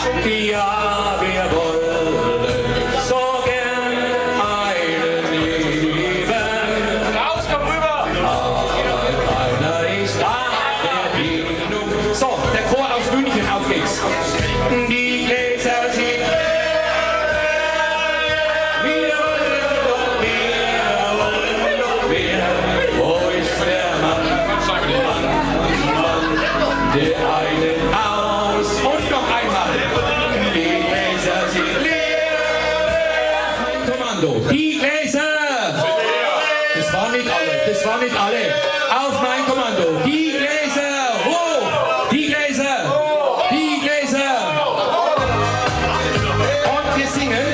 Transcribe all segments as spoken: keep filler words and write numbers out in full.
Ja, wir wollen so gern einen lieben. Raus, komm rüber! Aber keiner ist da, der die genug. So, der Chor aus München, auf geht's. Die Gläser sind leer. Wir wollen noch mehr, wollen noch mehr. Wo ist der Mann? Mann, der einen aus. Und noch einmal. Die Gläser sind leer. Mein Kommando. Die Gläser. Das waren nicht alle. Das waren nicht alle. Auf mein Kommando. Die Gläser. Hoch. Die Gläser. Die Gläser. Und wir singen.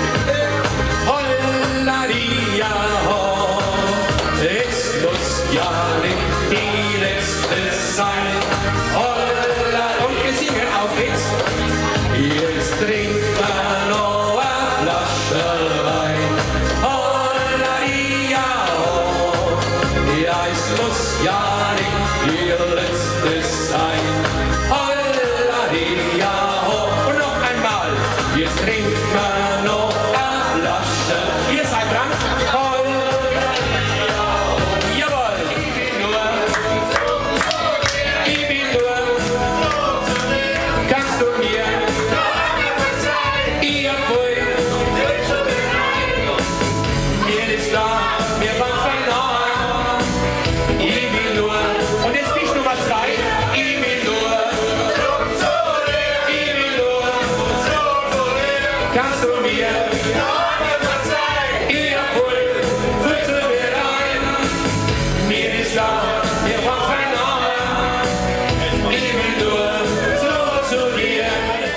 Holladia ho. Es muss ja nicht die letzte sein. Holla. Und wir singen. Auf geht's. Jetzt trinkt man noch eine Flasche Wein. Holladia ho. Ja, es muss ja nicht die letzte sein. Holladia ho. Und noch einmal. Jetzt trinkt man noch eine Flasche. Ihr seid dran. Holladia ho. Jawohl. Ich bin nur. Ich bin nur. Kannst du mir? Ihr Pfui. Mir ist da. Mir kommt von nahe. Ich will nur. Und jetzt nicht Nummer zwei. Ich will nur. Ich will nur. Kannst du mir? Ihr Pfui. Füße mir rein. Mir ist da. Mir kommt von nahe. Ich will nur so zu dir.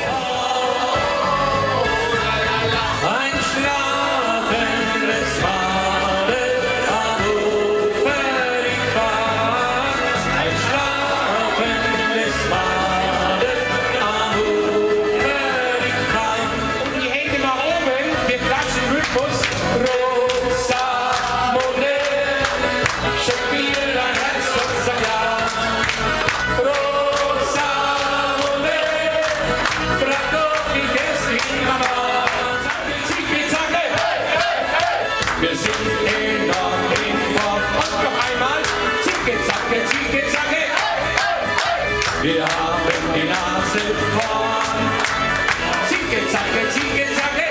Ein schlafendes Madel am Ufer ich fahrt. Ein schlafendes Madel am Ufer ich fahrt. Und die Hände nach oben, wir klatschen Rhythmus. Rosa Monde, schenk mir dein Herz und sag ja. Rosa Monde, frag doch die Gästin Mama. Zicke, zacke, wir sind in noch in Form. Und noch einmal, zicke, zacke, zicke, zacke. Wir haben die Nase vorn. Zicke, zacke, zicke, zacke.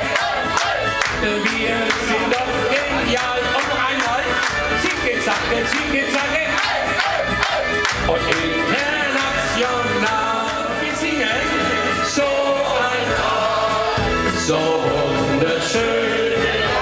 Wir sind doch genial. Und noch einmal, zicke, zacke, zicke, zacke. Und international, wir singen so ein so wunderschön,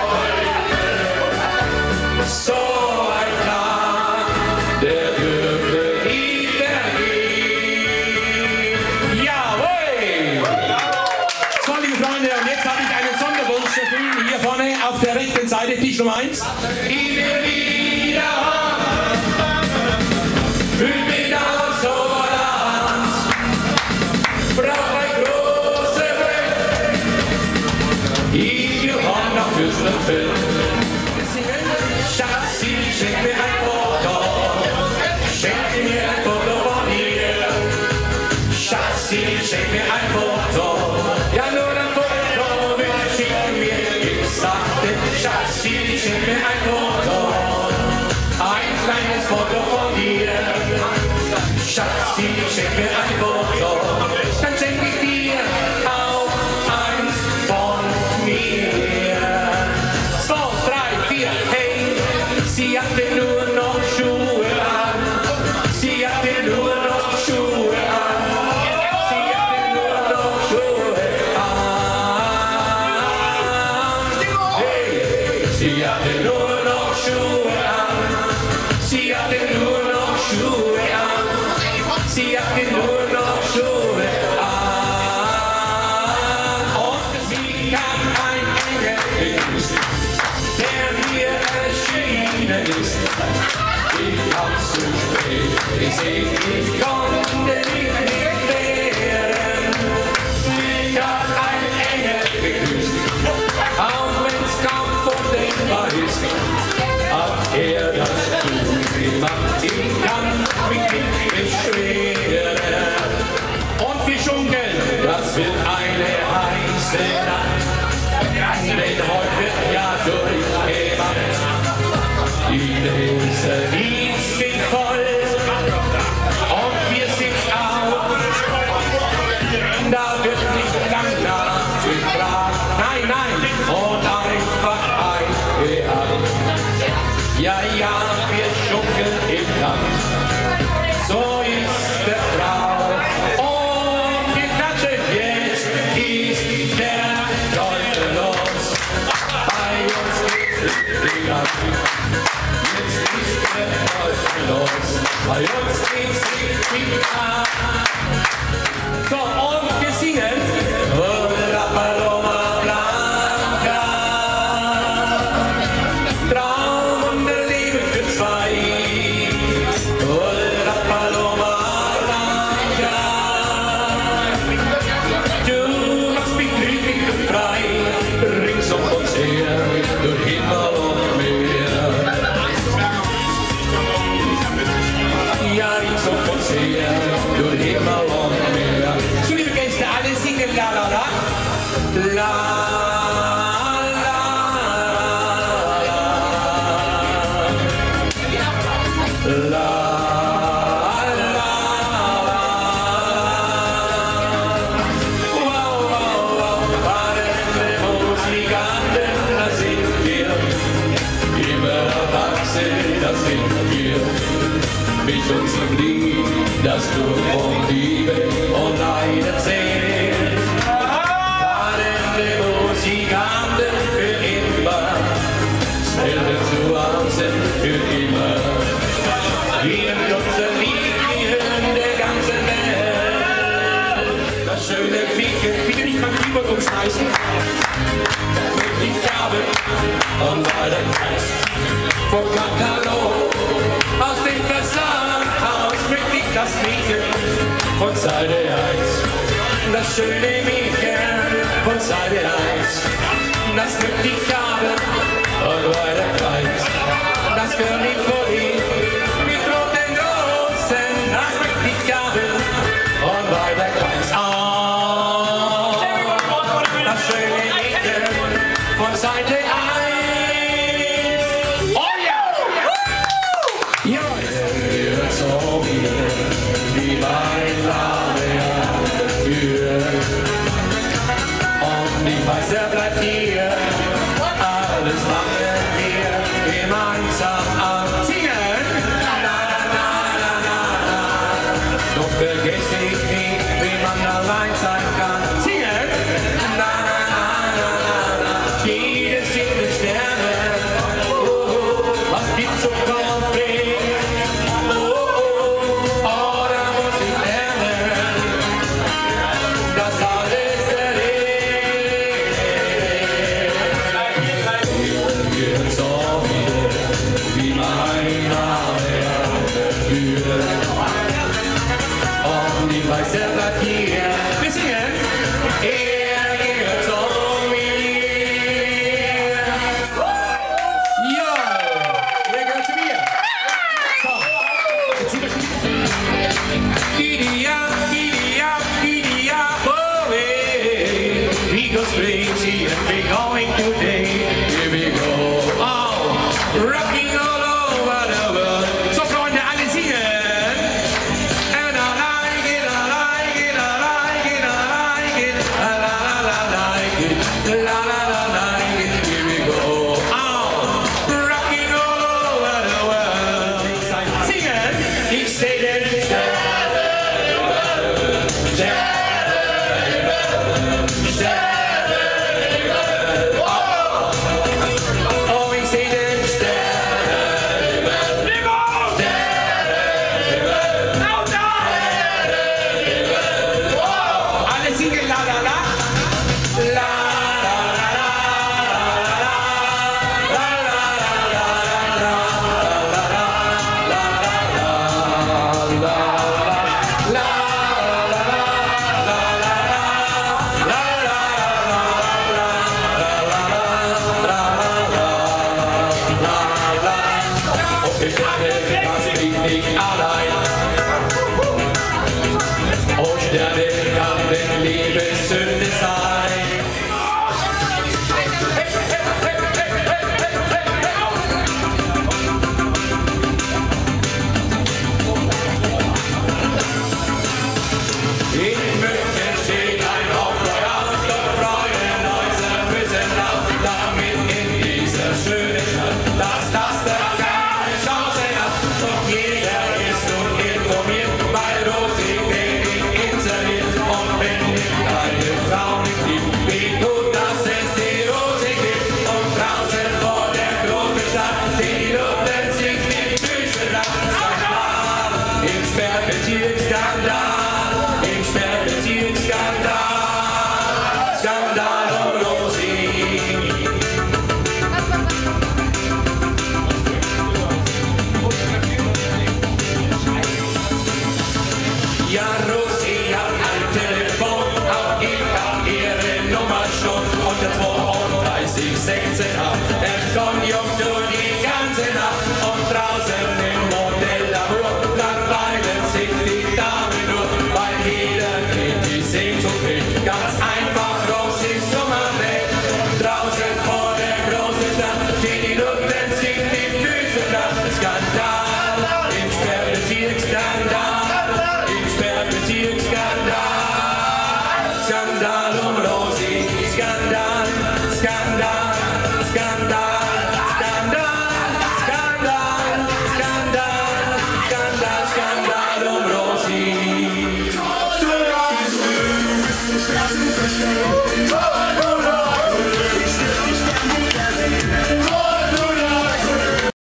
so ein Tag, der dürfte nie vergehen. Jawohl! So, liebe Freunde, und jetzt habe ich einen Sonderwunsch erfüllen. Hier vorne auf der rechten Seite, Tisch Nummer eins. Ich will wieder haben, fühl mich da so ganz, brauch ein große Welt. Ich gehöre nach Fürstenfeld. Schatzi, schenk mir ein Foto, schenk mir ein Foto von dir. Schatzi, schenk mir ein Foto, ja nur ein Foto, will schick mir. Ich sagte, Schatzi, schenk mir ein Foto, ein kleines Foto von dir. Schatzi, schenk mir ein Foto, dann schenk ich dir auch eins von mir. Zwei, drei, vier, hey, sie hatte nur noch Schuhe an. Sie hatte nur noch Schuhe an. Sie hatte nur noch Schuhe an. Hey, sie hatte nur noch Schuhe an. Sie hatte nur noch Schuhe an. Sie hatte nur noch Schuhe an. Und sie kam ein Engel begrüßt, der mir erschienen ist. Ich kam zu spät, ich seh, ich konnte nicht wehren. Ich hab ein Engel begrüßt, auch wenn's kaum vorstellbar ist. Hat er das gut gemacht, ich kann mich nicht beschweren. Und wir schunkeln, das wird hinein und einfach eingehakt. Ja, ja, wir schunkeln im Land, so ist der Frau. Und wir klatschen, jetzt ist der Teufel los. Bei uns geht's richtig ab, jetzt ist der Teufel los. Bei uns geht's richtig ab. So, und wir singen La Paloma Blanca, Traum der Liebe für zwei. La Paloma Blanca, du machst mich glücklich und frei, rings um uns her, durch Himmel und Meer. Ja, rings um uns her, durch Himmel und Meer. So, liebe Gäste, alle singen la la la. La la la la la. Wow, wow, wow, fahrende Musikanten, da sind wir. Immer erwachsen, das sind wir. Mit unserem Lied, das du von Liebe und Leid erzählst. Musikanten für immer, selber zu Hause für immer. Wir unser Lied, wir hören der ganzen Welt. Das schöne Quieken, bitte nicht mein Keyboard umschmeißen. Mit die Gabe und weiter Kreis. Vom Katalog aus dem Versandhaus möchte ich das Mädchen von Seite eins. Das schöne Mädchen von Seite eins, das nimmt die Gabe und weiter Kreis. Das König vor ihm mit roten Rosen, das nimmt die Gabe und weiter Kreis. Oh, das schöne Mädchen von Seite eins. Oh ja! Ja! Wir so wie mein Name führt. Ich weiß, er bleibt hier, alles machen wir gemeinsam am Singen. La, la, la, la, la, la. Doch vergiss nicht, wie man allein sein kann. Singen. La, la, la, la, la, la. Jedes sind die Sterne. Oh, oh, was gibt's so konkret? Oh, oh, oh, da muss ich lernen, das alles erlebt. Wie mein Name führt. Und ich weiß, er bleibt hier. Wir singen. Er gehört so mir. Ja, er gehört zu mir. So, jetzt sind wir schon. Giddy up, giddy up, giddy up, oh hey. We go crazy and we going today. Here we go. Oh, rocking all over the world. So, Freunde, alle singen. And I like it, I like it, I like it, I like it. La la la like it, la la la like it. Here we go. Oh, rocking all over the world. Singen. Ich seh den Sterne, Sterne, Sterne. Oh, sechzehn Jahre.